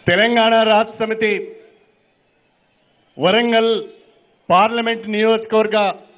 తెలంగాణ రాష్ట్ర సమితి వరంగల్ పార్లమెంట్ నియోజకవర్గ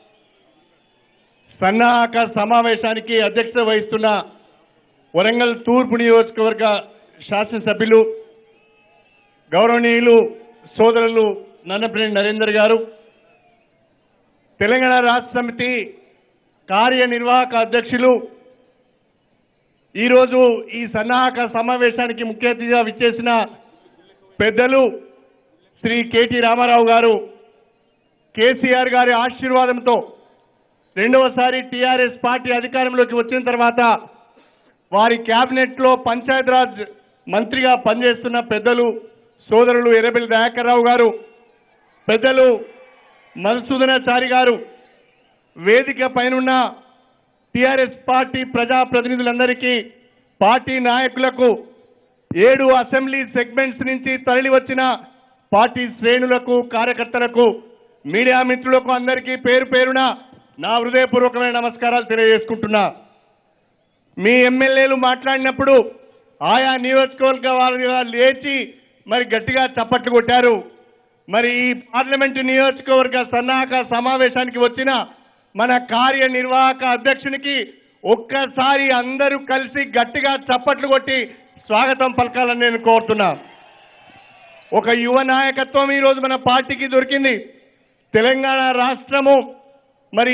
సన్నాహక సమావేశానికి అధ్యక్షత వహిస్తున్న వరంగల్ తూర్పు నియోజకవర్గ శాసనసభ్యులు గౌరవనీయులు సోదరులు నన్నపనేని నరేందర్ గారు, తెలంగాణ రాష్ట్ర సమితి కార్యనిర్వాహక అధ్యక్షులు, ఈరోజు ఈ సన్నాహక సమావేశానికి ముఖ్య అతిథిగా విచ్చేసిన పెద్దలు శ్రీ కేటీ రామారావు గారు, కేసీఆర్ గారి ఆశీర్వాదంతో రెండవసారి TRS పార్టీ అధికారంలోకి వచ్చిన తర్వాత వారి క్యాబినెట్లో పంచాయతీరాజ్ మంత్రిగా పనిచేస్తున్న పెద్దలు సోదరులు ఎర్రబెల్లి దయాకర్ రావు గారు, పెద్దలు మధుసూదనాచారి గారు, వేదిక పైనున్న TRS పార్టీ ప్రజాప్రతినిధులందరికీ, పార్టీ నాయకులకు, 7 అసెంబ్లీ సెగ్మెంట్స్ నుంచి తరలి వచ్చిన పార్టీ శ్రేణులకు, కార్యకర్తలకు, మీడియా మిత్రులకు అందరికీ పేరు పేరున నా హృదయపూర్వకమైన నమస్కారాలు తెలియజేసుకుంటున్నా. మీ ఎమ్మెల్యేలు మాట్లాడినప్పుడు ఆయా నియోజకవర్గ వారుగా లేచి మరి గట్టిగా చప్పట్లు కొట్టారు. మరి ఈ పార్లమెంటు నియోజకవర్గ సన్నాహక సమావేశానికి వచ్చిన మన కార్యనిర్వాహక అధ్యక్షునికి ఒక్కసారి అందరూ కలిసి గట్టిగా చప్పట్లు కొట్టి స్వాగతం పలకాలని నేను కోరుతున్నా. ఒక యువ నాయకత్వం ఈరోజు మన పార్టీకి దొరికింది. తెలంగాణ రాష్ట్రము మరి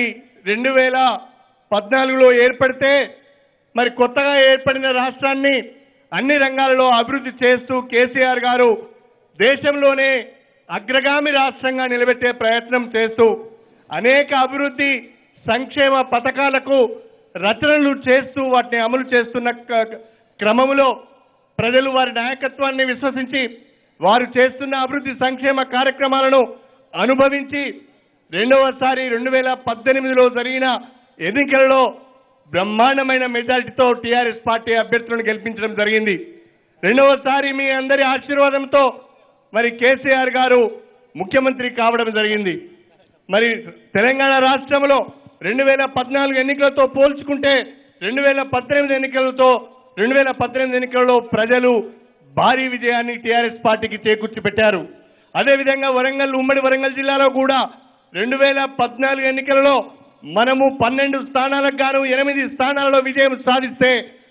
2014లో ఏర్పడితే మరి కొత్తగా ఏర్పడిన రాష్ట్రాన్ని అన్ని రంగాలలో అభివృద్ధి చేస్తూ కేసీఆర్ గారు దేశంలోనే అగ్రగామి రాష్ట్రంగా నిలబెట్టే ప్రయత్నం చేస్తూ అనేక అభివృద్ధి సంక్షేమ పథకాలకు రచనలు చేస్తూ వాటిని అమలు చేస్తున్న క్రమంలో ప్రజలు వారి నాయకత్వాన్ని విశ్వసించి వారు చేస్తున్న అభివృద్ధి సంక్షేమ కార్యక్రమాలను అనుభవించి రెండవసారి 2018లో జరిగిన ఎన్నికలలో బ్రహ్మాండమైన మెజారిటీతో TRS పార్టీ అభ్యర్థులను గెలిపించడం జరిగింది. రెండవసారి మీ అందరి ఆశీర్వాదంతో మరి కేసీఆర్ గారు ముఖ్యమంత్రి కావడం జరిగింది. మరి తెలంగాణ రాష్ట్రంలో 2014 ఎన్నికలతో పోల్చుకుంటే 2018 ఎన్నికలలో ప్రజలు భారీ విజయాన్ని TRS పార్టీకి చేకూర్చి పెట్టారు. అదేవిధంగా ఉమ్మడి వరంగల్ జిల్లాలో కూడా 2014 ఎన్నికలలో మనము 12 స్థానాలకు గాను 8 స్థానాలలో విజయం సాధిస్తే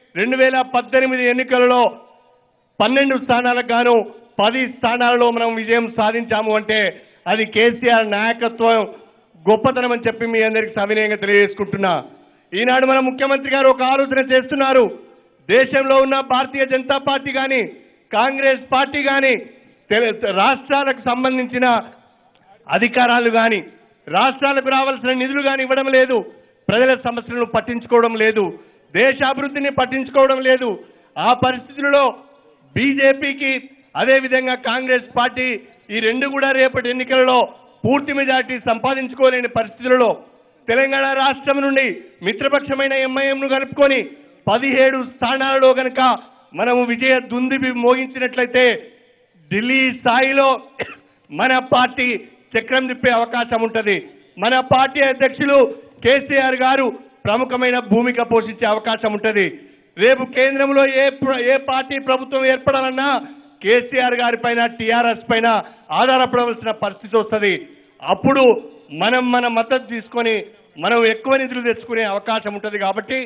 2018 ఎన్నికలలో 12 స్థానాలకు గాను 10 స్థానాలలో మనం విజయం సాధించాము అంటే అది కేసీఆర్ నాయకత్వం గొప్పతనం అని చెప్పి మీ అందరికీ సవినయంగా తెలియజేసుకుంటున్నా. ఈనాడు మన ముఖ్యమంత్రి గారు ఒక ఆలోచన చేస్తున్నారు. దేశంలో ఉన్న భారతీయ జనతా పార్టీ కానీ, కాంగ్రెస్ పార్టీ కానీ రాష్ట్రాలకు సంబంధించిన అధికారాలు కానీ, రాష్ట్రాలకు రావాల్సిన నిధులు కానీ ఇవ్వడం లేదు, ప్రజల సమస్యలను పట్టించుకోవడం లేదు, దేశ అభివృద్ధిని పట్టించుకోవడం లేదు. ఆ పరిస్థితుల్లో బీజేపీకి అదేవిధంగా కాంగ్రెస్ పార్టీ ఈ రెండు కూడా రేపటి ఎన్నికలలో పూర్తి మెజార్టీ సంపాదించుకోలేని పరిస్థితులలో తెలంగాణ రాష్ట్రం నుండి మిత్రపక్షమైన ఎంఐఎంను కలుపుకొని 17 స్థానాలలో కనుక మనము విజయ దుందుబి మోగించినట్లయితే ఢిల్లీ స్థాయిలో మన పార్టీ చక్రం తిప్పే అవకాశం ఉంటుంది. మన పార్టీ అధ్యక్షులు కేసీఆర్ గారు ప్రముఖమైన భూమిక పోషించే అవకాశం ఉంటుంది. రేపు కేంద్రంలో ఏ పార్టీ ప్రభుత్వం ఏర్పడాలన్నా కేసీఆర్ గారి పైన, TRS పైన ఆధారపడవలసిన పరిస్థితి వస్తుంది. అప్పుడు మనం మన మద్దతు తీసుకొని మనం ఎక్కువ నిధులు తెచ్చుకునే అవకాశం ఉంటుంది. కాబట్టి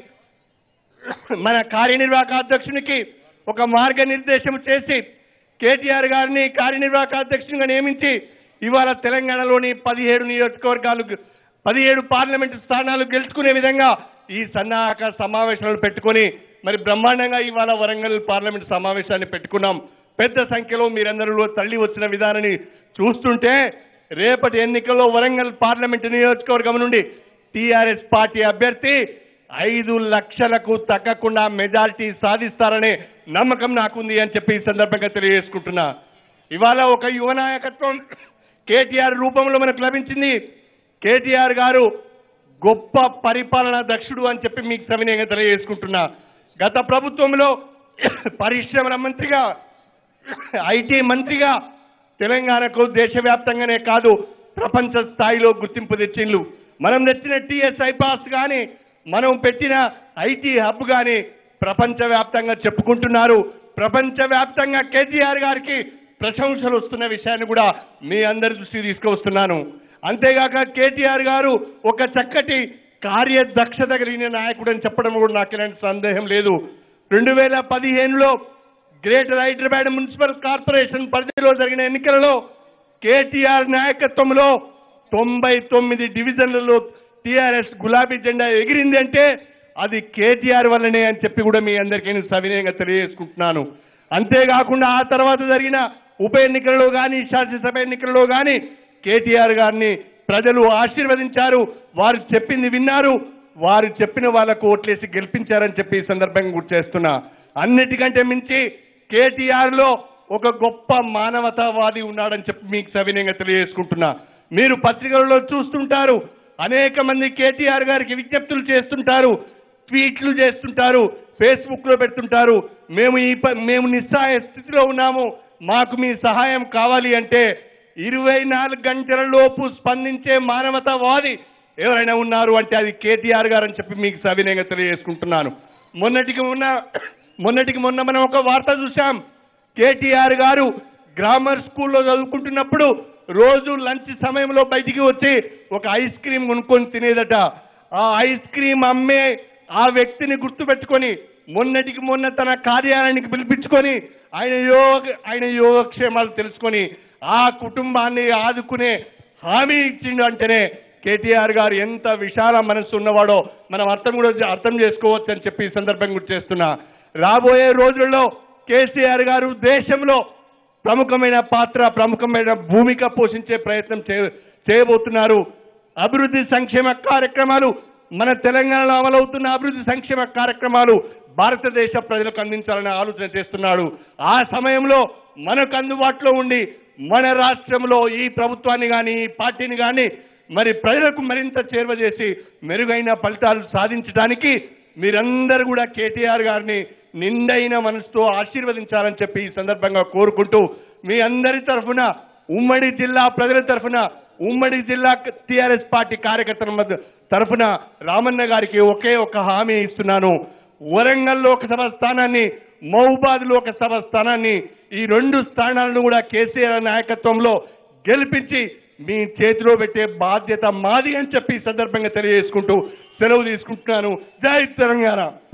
మన కార్యనిర్వాహక అధ్యక్షునికి ఒక మార్గనిర్దేశం చేసి KTR గారిని కార్యనిర్వాహక అధ్యక్షునిగా నియమించి ఇవాళ తెలంగాణలోని 17 నియోజకవర్గాలు 17 పార్లమెంటు స్థానాలు గెలుచుకునే విధంగా ఈ సన్నాహక సమావేశాలను పెట్టుకొని మరి బ్రహ్మాండంగా ఇవాళ వరంగల్ పార్లమెంటు సమావేశాన్ని పెట్టుకున్నాం. పెద్ద సంఖ్యలో మీరందరూ తల్లి వచ్చిన విధానాన్ని చూస్తుంటే రేపటి ఎన్నికల్లో వరంగల్ పార్లమెంటు నియోజకవర్గం నుండి TRS పార్టీ అభ్యర్థి 5 లక్షలకు తగ్గకుండా మెజారిటీ సాధిస్తారనే నమ్మకం నాకుంది అని చెప్పి ఈ సందర్భంగా తెలియజేసుకుంటున్నా. ఇవాళ ఒక యువ నాయకత్వం KTR రూపంలో మనకు లభించింది. KTR గారు గొప్ప పరిపాలనా దక్షుడు అని చెప్పి మీకు సవినయంగా తెలియజేసుకుంటున్నా. గత ప్రభుత్వంలో పరిశ్రమల మంత్రిగా, IT మంత్రిగా తెలంగాణకు దేశవ్యాప్తంగానే కాదు ప్రపంచ స్థాయిలో గుర్తింపు తెచ్చిండ్రు. మనం తెచ్చిన TSI పాస్ కానీ, మనం పెట్టిన IT హబ్ కానీ ప్రపంచవ్యాప్తంగా చెప్పుకుంటున్నారు. ప్రపంచవ్యాప్తంగా కేటీఆర్ గారికి ప్రశంసలు వస్తున్న విషయాన్ని కూడా మీ అందరి దృష్టికి తీసుకువస్తున్నాను. అంతేగాక కేటీఆర్ గారు ఒక చక్కటి కార్యదక్షత కలిగిన నాయకుడు అని చెప్పడం కూడా నాకు ఎలాంటి సందేహం లేదు. 2015లో గ్రేటర్ హైదరాబాద్ మున్సిపల్ కార్పొరేషన్ పరిధిలో జరిగిన ఎన్నికలలో కేటీఆర్ నాయకత్వంలో 99 డివిజన్లలో టీఆర్ఎస్ గులాబీ జెండా ఎగిరింది అంటే అది కేటీఆర్ వల్లనే అని చెప్పి కూడా మీ అందరికీ నేను సవినయంగా తెలియజేసుకుంటున్నాను. అంతేకాకుండా ఆ తర్వాత జరిగిన ఉప ఎన్నికలలో కానీ శాసనసభ ఎన్నికలలో కానీ కేటీఆర్ గారిని ప్రజలు ఆశీర్వదించారు. వారు చెప్పింది విన్నారు, వారు చెప్పిన వాళ్లకు ఓట్లేసి గెలిపించారని చెప్పి ఈ సందర్భంగా గుర్తు చేస్తున్నా. అన్నిటికంటే మించి కేటీఆర్ లో ఒక గొప్ప మానవతావాది ఉన్నాడని చెప్పి మీకు సవినయంగా తెలియజేసుకుంటున్నా. మీరు పత్రికలలో చూస్తుంటారు, అనేక మంది కేటీఆర్ గారికి విజ్ఞప్తులు చేస్తుంటారు, ట్వీట్లు చేస్తుంటారు, ఫేస్బుక్ లో పెడుతుంటారు. మేము నిస్సహాయ స్థితిలో ఉన్నాము, మాకు మీ సహాయం కావాలి అంటే 24 గంటల లోపు స్పందించే మానవతావాది ఎవరైనా ఉన్నారు అంటే అది కేటీఆర్ గారు అని చెప్పి మీకు సవినయంగా తెలియజేసుకుంటున్నాను. మొన్నటికి మొన్న మనం ఒక వార్త చూశాం. కేటీఆర్ గారు గ్రామర్ స్కూల్లో చదువుకుంటున్నప్పుడు రోజు లంచ్ సమయంలో బయటికి వచ్చి ఒక ఐస్ క్రీమ్ కొనుక్కొని తినేదట. ఆ ఐస్ క్రీమ్ అమ్మే ఆ వ్యక్తిని గుర్తుపెట్టుకొని మొన్న తన కార్యాలయానికి పిలిపించుకొని ఆయన యోగక్షేమాలు తెలుసుకొని ఆ కుటుంబాన్ని ఆదుకునే హామీ ఇచ్చిండు అంటేనే కేటీఆర్ గారు ఎంత విశాల మనస్సు ఉన్నవాడో మనం అర్థం చేసుకోవచ్చు అని చెప్పి ఈ సందర్భంగా గుర్తు చేస్తున్నా. రాబోయే రోజుల్లో కేసీఆర్ గారు దేశంలో ప్రముఖమైన భూమిక పోషించే ప్రయత్నం చేయబోతున్నారు. అభివృద్ధి సంక్షేమ కార్యక్రమాలు, మన తెలంగాణలో అమలవుతున్న అభివృద్ధి సంక్షేమ కార్యక్రమాలు భారతదేశ ప్రజలకు అందించాలని ఆలోచన చేస్తున్నాడు. ఆ సమయంలో మనకు అందుబాటులో ఉండి మన రాష్ట్రంలో ఈ ప్రభుత్వాన్ని కానీ ఈ పార్టీని కానీ మరి ప్రజలకు మరింత చేరువ చేసి మెరుగైన ఫలితాలు సాధించడానికి మీరందరూ కూడా కేటీఆర్ గారిని నిండైన మనసుతో ఆశీర్వదించాలని చెప్పి ఈ సందర్భంగా కోరుకుంటూ మీ అందరి తరఫున ఉమ్మడి జిల్లా ప్రజల తరఫున ఉమ్మడి జిల్లా టీఆర్ఎస్ పార్టీ కార్యకర్తల తరఫున రామన్న గారికి ఒకే ఒక హామీ ఇస్తున్నాను. వరంగల్ లోక్సభ స్థానాన్ని, మహబూబాద్ లోక్సభ స్థానాన్ని, ఈ 2 స్థానాలను కూడా కేసీఆర్ నాయకత్వంలో గెలిపించి మీ చేతిలో పెట్టే బాధ్యత మాది అని చెప్పి ఈ సందర్భంగా తెలియజేసుకుంటూ సెలవు తీసుకుంటున్నాను. జై తెలంగాణ.